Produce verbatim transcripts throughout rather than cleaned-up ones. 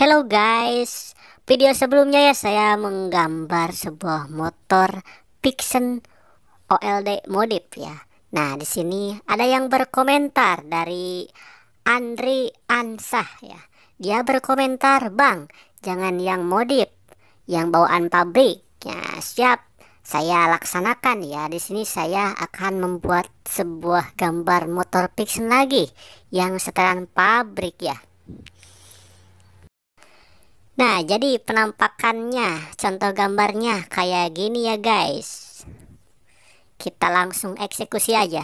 Hello guys, video sebelumnya ya saya menggambar sebuah motor Pixen O L D modif ya. Nah, di sini ada yang berkomentar dari Andri Ansah ya. Dia berkomentar, "Bang, jangan yang modif, yang bawaan pabrik." Ya, siap. Saya laksanakan ya. Di sini saya akan membuat sebuah gambar motor Pixen lagi yang setelan pabrik ya. Nah, jadi penampakannya, contoh gambarnya kayak gini ya guys. Kita langsung eksekusi aja.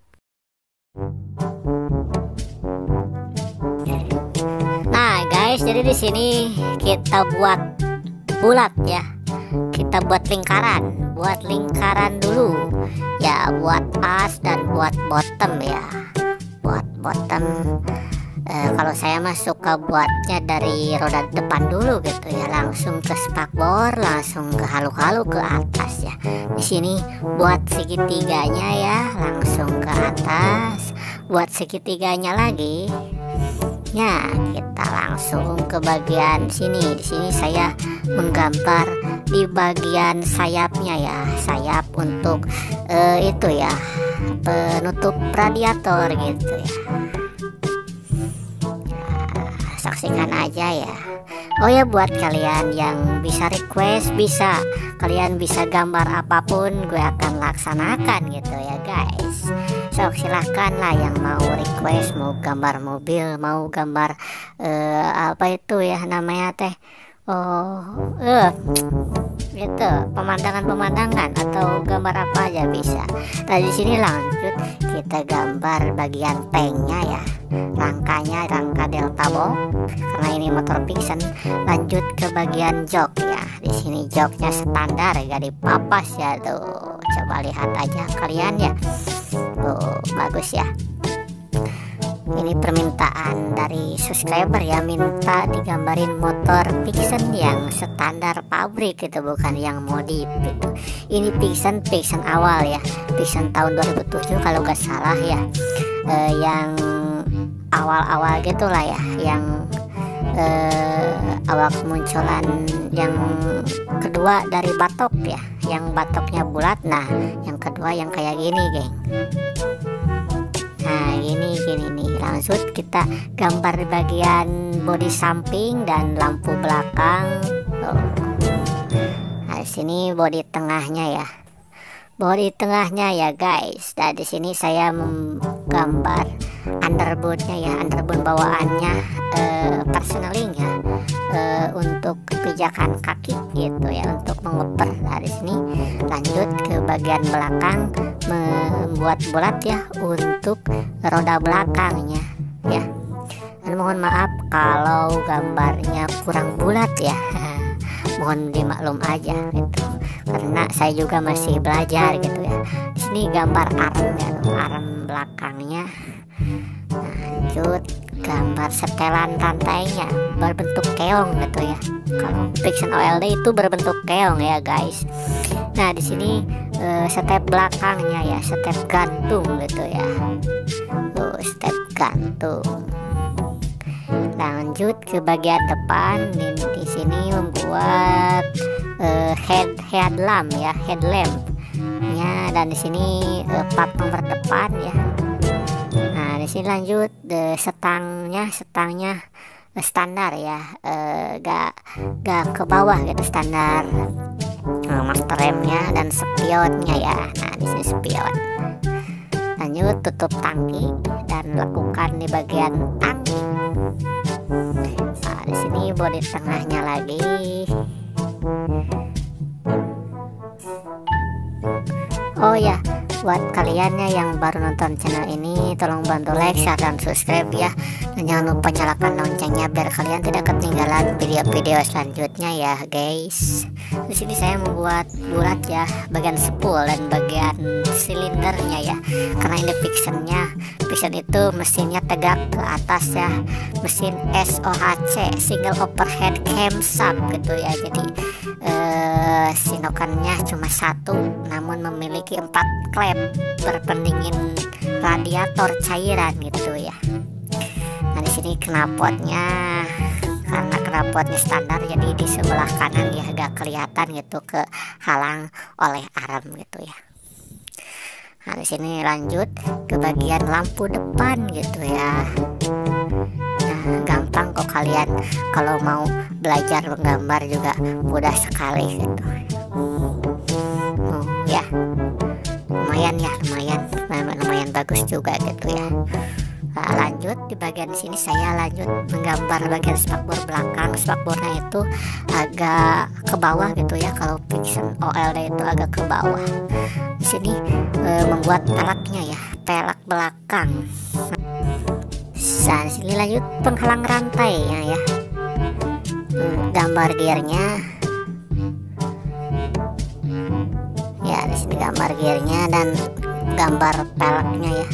Nah guys, jadi di sini kita buat bulat ya. Kita buat lingkaran, buat lingkaran dulu. Ya, buat as dan buat bottom ya. Buat bottom. Eh, kalau saya mah suka buatnya dari roda depan dulu gitu ya, langsung ke spakbor, langsung ke halu-halu ke atas ya. Di sini buat segitiganya ya, langsung ke atas. Buat segitiganya lagi. Ya, kita langsung ke bagian sini. Di sini saya menggambar di bagian sayapnya ya, sayap untuk eh, itu ya, penutup radiator gitu ya. Saksikan aja ya. Oh ya, buat kalian yang bisa request, bisa kalian bisa gambar apapun, gue akan laksanakan gitu ya guys. So silahkan lah yang mau request, mau gambar mobil, mau gambar eh, apa itu ya namanya teh, oh eh itu pemandangan-pemandangan atau gambar apa aja bisa. Nah, di sini lanjut kita gambar bagian tanknya ya, rangkanya, rangka delta box karena ini motor Pixen. Lanjut ke bagian jok ya. Di sini joknya standar, gak dipapas ya tuh. Coba lihat aja kalian ya. Tuh, bagus ya. Ini permintaan dari subscriber ya, minta digambarin motor Pixen yang standar pabrik gitu, bukan yang modif gitu. Ini Pixen Pixen awal ya, Pixen tahun dua ribu tujuh kalau gak salah ya, eh, yang awal-awal gitulah ya, yang eh, awal kemunculan yang kedua dari batok ya, yang batoknya bulat. Nah, yang kedua yang kayak gini geng. Nah, gini gini nih. Langsung kita gambar di bagian bodi samping dan lampu belakang. Oh. Nah, di sini bodi tengahnya ya. Bodi tengahnya ya guys. Dan di sini saya menggambar underboardnya ya, underboard bawaannya eh, personaling ya, eh, untuk pijakan kaki gitu ya, untuk mengoper. Dari sini lanjut ke bagian belakang, membuat bulat ya untuk roda belakangnya ya. Dan mohon maaf kalau gambarnya kurang bulat ya. Mohon dimaklum aja gitu, karena saya juga masih belajar gitu ya. Di sini gambar arm ya, arm belakangnya. Lanjut gambar setelan rantainya berbentuk keong gitu ya. Kalau Pixen O L D itu berbentuk keong ya guys. Nah, di sini uh, step belakangnya ya, step gantung gitu ya. Tuh, step gantung. Lanjut ke bagian depan. Di, di sini membuat uh, head headlamp ya, headlamp ya. Dan di sini uh, plat nomor depan ya. Nah, di sini lanjut de setangnya, setangnya standar ya, uh, gak gak ke bawah gitu, standar. Nah, master remnya dan spionnya ya. Nah, di sini spion. Lanjut tutup tangki dan lakukan di bagian tangki. Nah, di sini bodi tengahnya lagi. Oh ya, buat kalian ya yang baru nonton channel ini, tolong bantu like, share, dan subscribe ya. Dan jangan lupa nyalakan loncengnya biar kalian tidak ketinggalan video-video selanjutnya ya guys. Di sini saya membuat bulat ya bagian spool dan bagian silindernya ya, karena ini Pixennya, Pixen itu mesinnya tegak ke atas ya, mesin S O H C, single overhead camshaft gitu ya. Jadi eh, sinokannya cuma satu, namun memiliki empat klep berpendingin radiator cairan gitu ya. Nah, di sini knalpotnya, karena knalpotnya standar, jadi di sebelah kanan ya agak kelihatan gitu, ke halang oleh arm gitu ya. Nah di sini lanjut ke bagian lampu depan gitu ya. Nah gampang kok, kalian kalau mau belajar menggambar juga mudah sekali gitu. Oh ya, lumayan ya, lumayan lumayan bagus juga gitu ya. Nah, lanjut di bagian sini saya lanjut menggambar bagian spakbor belakang. Spakbornya itu agak ke bawah gitu ya, kalau Pixel O L D itu agak ke bawah. Di sini e, membuat pelaknya ya, pelak belakang. Nah, di sini lanjut penghalang rantainya ya. Hmm, gambar gearnya. Ya, di sini gambar gearnya dan gambar pelaknya ya.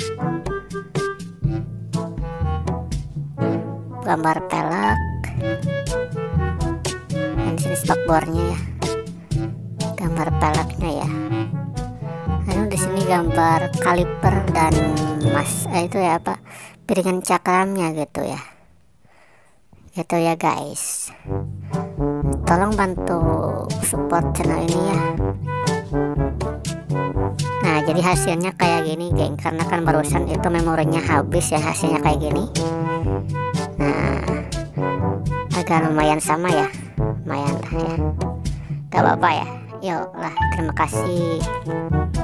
Gambar pelak. Dan di sini spakbornya ya. Gambar pelaknya ya. Lalu di sini gambar kaliper dan mas eh, itu ya apa? Piringan cakramnya gitu ya. Gitu ya guys. Tolong bantu support channel ini ya. Nah jadi hasilnya kayak gini geng, karena kan barusan itu memorinya habis ya, hasilnya kayak gini. Nah agak lumayan sama ya, lumayan lah ya, gak apa-apa ya. Yuk lah, terima kasih.